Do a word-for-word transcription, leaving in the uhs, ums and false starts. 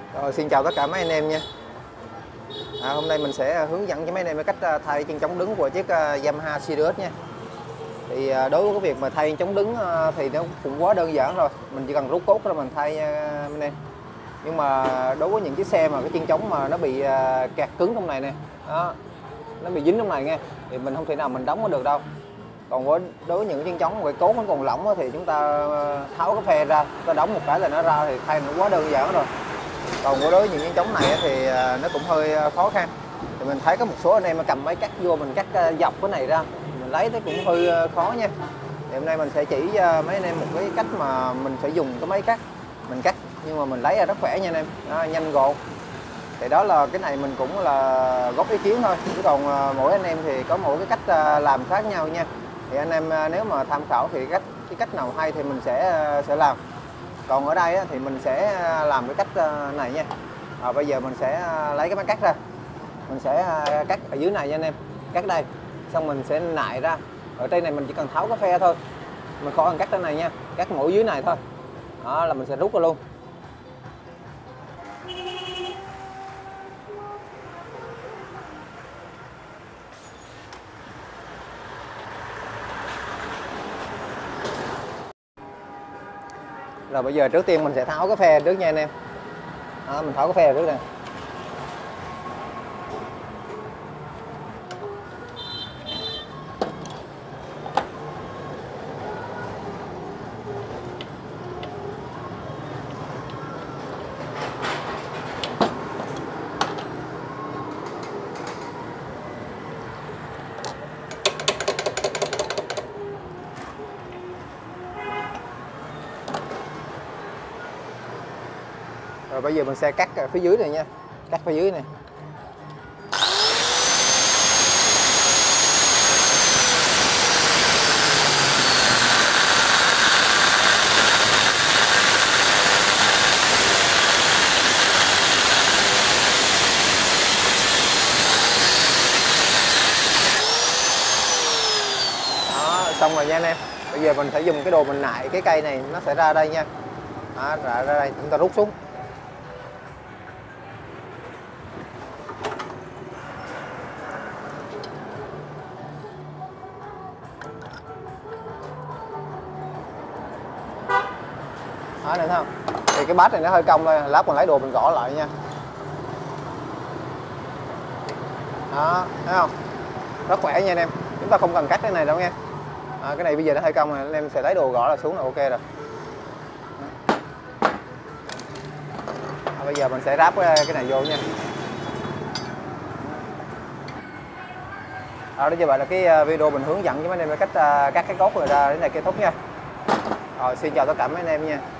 Rồi, xin chào tất cả mấy anh em nha. À, hôm nay mình sẽ hướng dẫn cho mấy anh em cách thay chân chống đứng của chiếc Yamaha Sirius nha. Thì đối với cái việc mà thay chống đứng thì nó cũng quá đơn giản rồi, mình chỉ cần rút cốt ra mình thay mấy anh em. Nhưng mà đối với những chiếc xe mà cái chân chống mà nó bị kẹt cứng trong này nè, đó, nó bị dính trong này nha, thì mình không thể nào mình đóng nó được đâu. Còn với đối với những chân chống cái cốt nó còn lỏng thì chúng ta tháo cái phe ra, ta đóng một cái là nó ra, thì thay nó quá đơn giản rồi. Còn đối với những chân chống này thì nó cũng hơi khó khăn. Thì mình thấy có một số anh em mà cầm máy cắt vô mình cắt dọc cái này ra, mình lấy thấy cũng hơi khó nha. Thì hôm nay mình sẽ chỉ cho mấy anh em một cái cách mà mình sẽ dùng cái máy cắt mình cắt nhưng mà mình lấy ra rất khỏe nha anh em, đó, nhanh gọn. Thì đó là cái này mình cũng là góp ý kiến thôi, chứ còn mỗi anh em thì có mỗi cái cách làm khác nhau nha. Thì anh em nếu mà tham khảo thì cách cái cách nào hay thì mình sẽ sẽ làm. Còn ở đây thì mình sẽ làm cái cách này nha. À, bây giờ mình sẽ lấy cái máy cắt ra, mình sẽ cắt ở dưới này nha anh em, cắt đây, xong mình sẽ nại ra. Ở trên này mình chỉ cần tháo cái phe thôi, mình khỏi cần cắt trên này nha, cắt mũi dưới này thôi, đó là mình sẽ rút ra luôn. Rồi bây giờ trước tiên mình sẽ tháo cái phe trước nha anh em. Đó, mình tháo cái phe trước nè. Rồi bây giờ mình sẽ cắt phía dưới này nha, cắt phía dưới này. Đó, xong rồi nha anh em. Bây giờ mình phải dùng cái đồ mình nại cái cây này, nó sẽ ra đây nha. Đó, ra, ra đây, chúng ta rút xuống. Đó, này thấy không? Thì cái bát này nó hơi cong thôi, lát mình lấy đồ mình gõ lại nha. Đó, thấy không? Rất khỏe nha anh em. Chúng ta không cần cắt cái này đâu nha. À, cái này bây giờ nó hơi cong rồi, anh em sẽ lấy đồ gõ là xuống là ok rồi. À, bây giờ mình sẽ ráp cái này vô nha. À, đó như vậy là cái video mình hướng dẫn cho mấy anh em cách cắt cái cốt rồi ra đến đây kết thúc nha. Rồi xin chào tất cả mấy anh em nha.